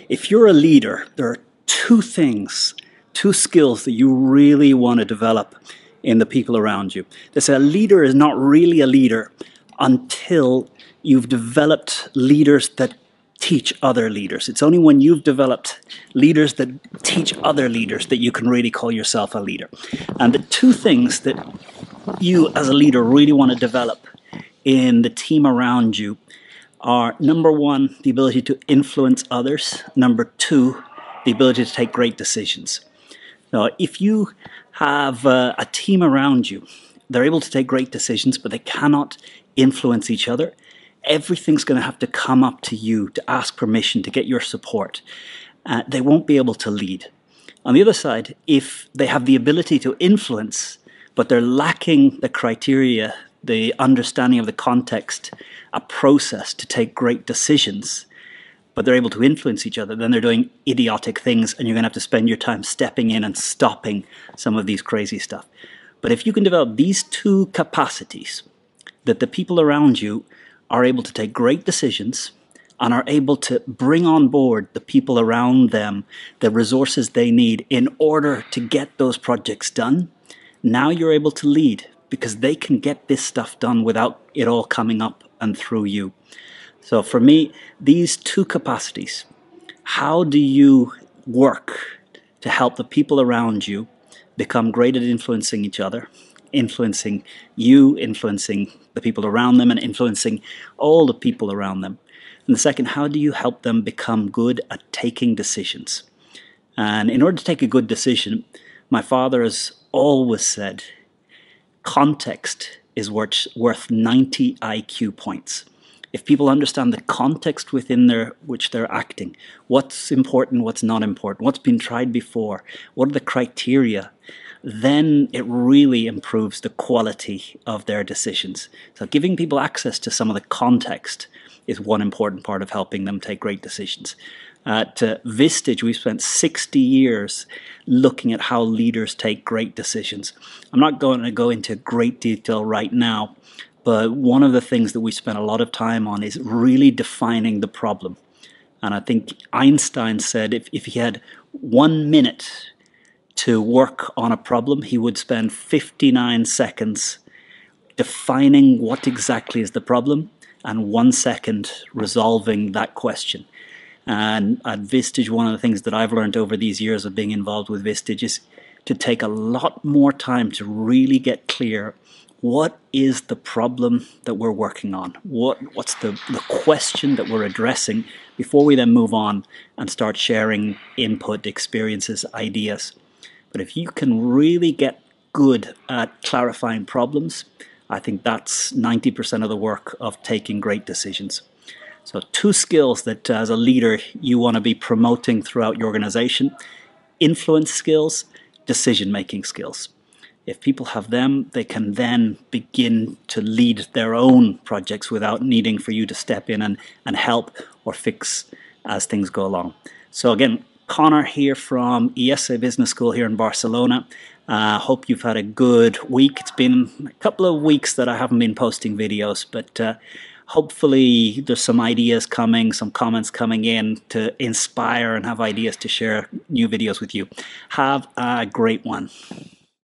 If you're a leader, there are two skills that you really want to develop in the people around you. They say a leader is not really a leader until you've developed leaders that teach other leaders. It's only when you've developed leaders that teach other leaders that you can really call yourself a leader. And the two things that you as a leader really want to develop in the team around you are, number one, the ability to influence others. Number two, the ability to take great decisions. Now, if you have a team around you, they're able to take great decisions, but they cannot influence each other. Everything's going to have to come up to you to ask permission, to get your support. They won't be able to lead. On the other side, if they have the ability to influence, but they're lacking the criteria, the understanding of the context, a process to take great decisions, but they're able to influence each other, then they're doing idiotic things, and you're going to have to spend your time stepping in and stopping some of these crazy stuff. But if you can develop these two capacities, that the people around you are able to take great decisions and are able to bring on board the people around them, the resources they need in order to get those projects done, now you're able to lead because they can get this stuff done without it all coming up and through you. So for me, these two capacities, how do you work to help the people around you become great at influencing each other, influencing you, influencing the people around them, and influencing all the people around them? And the second, how do you help them become good at taking decisions? And in order to take a good decision, my father has always said, context is worth 90 IQ points. If people understand the context within which they're acting, what's important, what's not important, what's been tried before, what are the criteria, then it really improves the quality of their decisions. So giving people access to some of the context is one important part of helping them take great decisions. At Vistage, we spent 60 years looking at how leaders take great decisions. I'm not going to go into great detail right now, but one of the things that we spent a lot of time on is really defining the problem. And I think Einstein said if he had 1 minute to work on a problem, he would spend 59 seconds defining what exactly is the problem and 1 second resolving that question. And at Vistage, one of the things that I've learned over these years of being involved with Vistage is to take a lot more time to really get clear what is the problem that we're working on? What's the question that we're addressing before we then move on and start sharing input, experiences, ideas. But if you can really get good at clarifying problems, I think that's 90% of the work of taking great decisions. So two skills that as a leader you want to be promoting throughout your organization: influence skills, decision-making skills. If people have them, they can then begin to lead their own projects without needing for you to step in and help or fix as things go along. So again, Conor here from IESE Business School here in Barcelona. Hope you've had a good week. It's been a couple of weeks that I haven't been posting videos, but hopefully there's some ideas coming, some comments coming in to inspire and have ideas to share new videos with you. Have a great one.